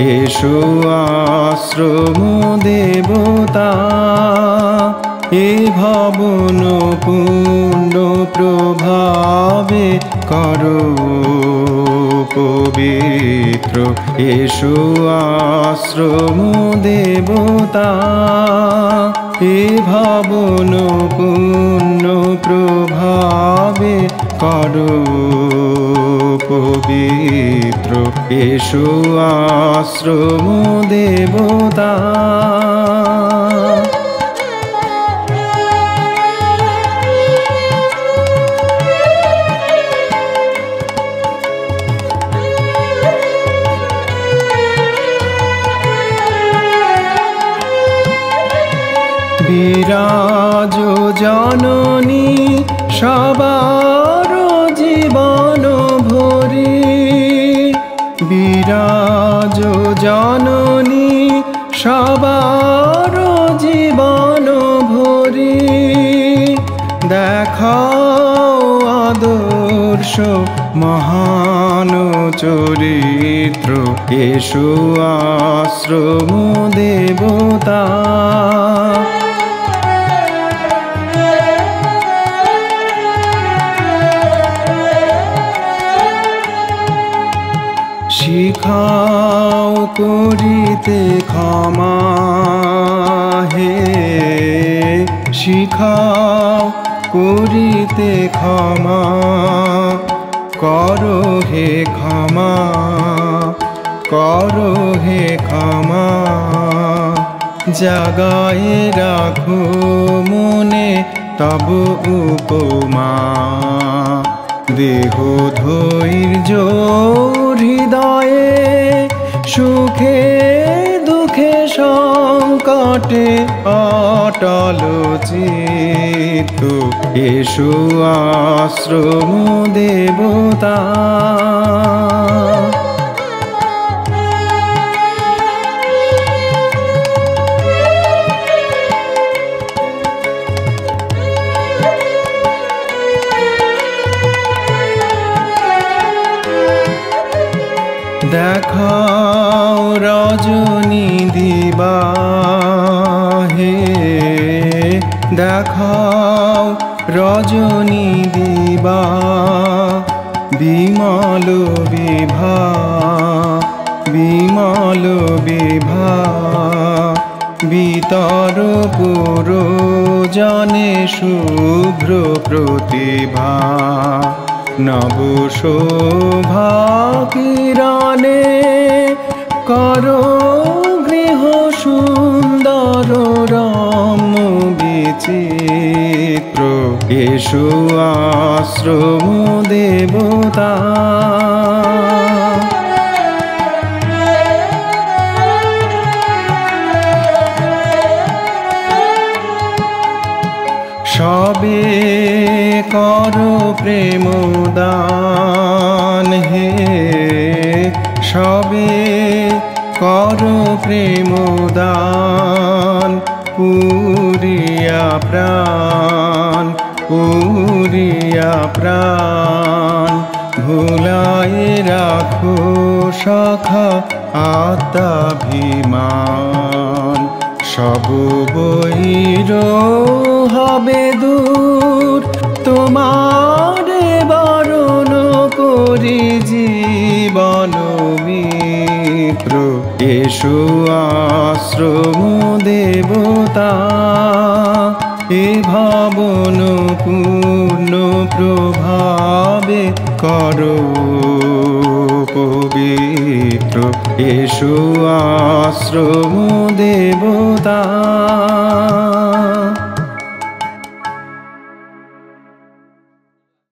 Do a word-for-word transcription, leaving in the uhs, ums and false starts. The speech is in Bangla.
এসো আশ্রম দেবতা এ ভবন পূর্ণ প্রভাবে করো পবিত্র। এসো আশ্রম দেবতা এ ভবন পূর্ণ প্রভাবে করো পবিত্র। এসো আশ্রম দেবতা। বিরাজ জননী সবার জীবন ভরি, বিরাজ জননী সবার জীবন ভরি। দেখাও আদর্শ মহান চরিত্র। এসো আশ্রম দেবতা। শিখাও করিতে ক্ষমা হে, শিখাও করিতে ক্ষমা। করো হে ক্ষমা, করো হে ক্ষমা। জাগায়ে রাখো মনে তব উপমা। দেহ ধৈর্য হৃদয়ে সুখে দুঃখে সংকটে অটল চিত্ত। এসো আশ্রম দেবতা। দেখাও রজনী দিবা হে, দেখাও রজনী দিবা। বিমল বিভা, বিমল বিভা। বিতর পুরো জনে শুভ্র প্রতিভা। নব শোভা কিরণে করো গৃহ সুন্দর রম্য বিচিত্র। এসো আশ্রম দেবতা। সবে করো প্রেম দান হে, সবে করো প্রেম দান। পুরিয়া প্রাণ, পুরিয়া প্রাণ। ভুলায় রাখো সখা আত্মাভিমান। সব বৈর হবে দূর তোমারে বরণ করি জীবন মিত্র। এসো আশ্রম দেবতা এ ভবন পূর্ণ প্রভাবে করো পবিত্র। এসো আশ্রম দেবতা।